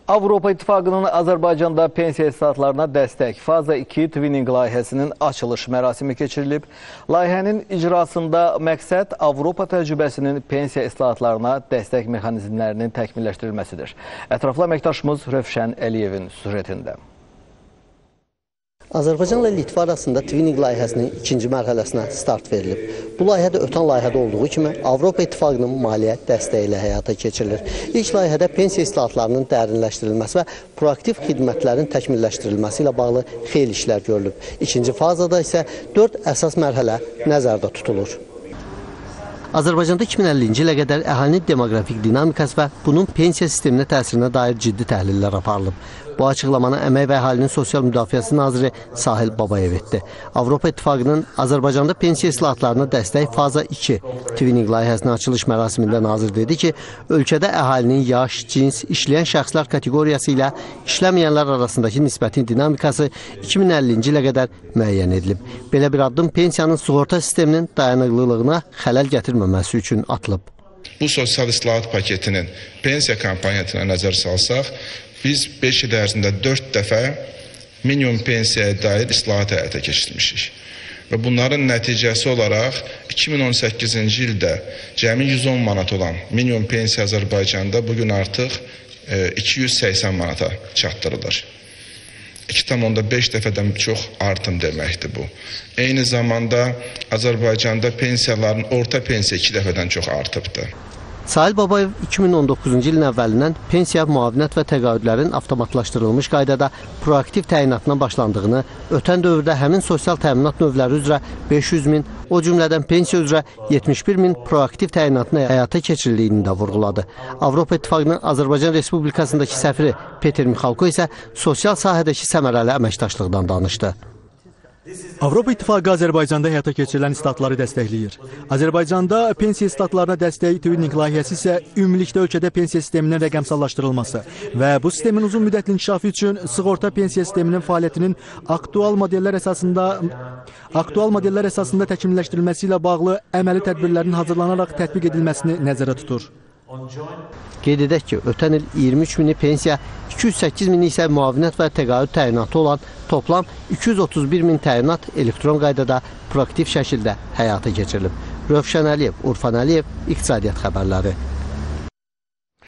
Avropa İttifaqının Azərbaycanda pensiya islahatlarına dəstək Faza 2 Twinning layihəsinin açılış mərasimi keçirilib. Layihənin icrasında məqsəd Avropa təcrübəsinin pensiya islahatlarına dəstək mexanizmlərinin təkmilləşdirilməsidir. Ətraflı əməkdaşımız Rövşən Əliyevin süjetində. Azərbaycanla Litva arasında Twinning layihəsinin ikinci mərhələsinə start verilib. Bu layihə də ötən layihədə olduğu kimi Avropa İttifaqının maliyyə dəstəyi ilə həyata keçirilir. İlk layihədə pensiya islahatlarının dərinləşdirilməsi və proaktiv xidmətlərin təkmilləşdirilməsi ilə bağlı xeyli işlər görülüb. İkinci fazada isə 4 əsas mərhələ nəzərdə tutulur. Azərbaycanda 2050-ci ilə qədər əhalinin demoqrafik dinamikası və bunun pensiya sisteminə təsirinə dair ciddi təhlillər aparılıb. Bu açıqlamanı Əmək və Əhalinin Sosial Müdafiəsi Naziri Sahil Babayev etdi. Avropa İttifaqının Azərbaycanda pensiya islahatlarına dəstək Faza 2 Twinning layihəsinin açılış mərasimində nazir dedi ki, ölkədə əhalinin yaş, cins, işləyən şəxslər kateqoriyası ilə işləməyənlər arasındakı nisbətin dinamikası 2050-ci ilə qədər müəyyən edilib. Belə bir addım pensiyanın sığorta sisteminin dayanıqlılığına xələl gətirməməsi üçün atılıb. Bu sosial islahat paketinin pensiya kampaniyasına nəzər salsaq, biz 5 il ərzində 4 dəfə minimum pensiyaya dair islahat həyata keçirmişik. Və bunların nəticəsi olaraq 2018-ci ildə cəmi 110 manat olan minimum pensiya Azərbaycanda bugün artıq 280 manata çatdırılır. 2,5 dəfədən çox artım deməkdir bu. Eyni zamanda Azərbaycanda pensiyaların orta pensiya 2 dəfədən çox artıbdır. Sahil Babayev 2019-cu ilin əvvəlindən pensiya, müavinət və təqaüdlərin avtomatlaşdırılmış qaydada proaktiv təyinatına başlandığını, ötən dövrdə həmin sosial təminat növləri üzrə 500 min, o cümlədən pensiya üzrə 71 min proaktiv təyinatını həyata keçirildiyini də vurğuladı. Avropa İttifaqının Azərbaycan Respublikasındakı səfiri Peter Mixalko isə sosial sahədəki səmərəli əməkdaşlıqdan danışdı. Avropa İttifaqı Azərbaycanda həyata keçirilən islahatları dəstəkləyir. Azərbaycanda pensiya islahatlarına dəstək Twinning layihəsi isə ümumilikdə ölkədə pensiya sisteminin rəqəmsallaşdırılması və bu sistemin uzun müddətli inkişafı üçün sığorta pensiya sisteminin fəaliyyətinin aktual modellər əsasında təkmilləşdirilməsi ilə bağlı əməli tədbirlərin hazırlanaraq tətbiq edilməsini nəzərdə tutur. Qeyd edək ki, ötən il 23 mini pensiya, 208 mini isə müavinət və təqaüd təyinatı olan toplam 231 min təyinat elektron qaydada proaktiv şəkildə həyata keçirilib. Rövşən Əliyev, Urfan Əliyev, İqtisadiyyat xəbərləri.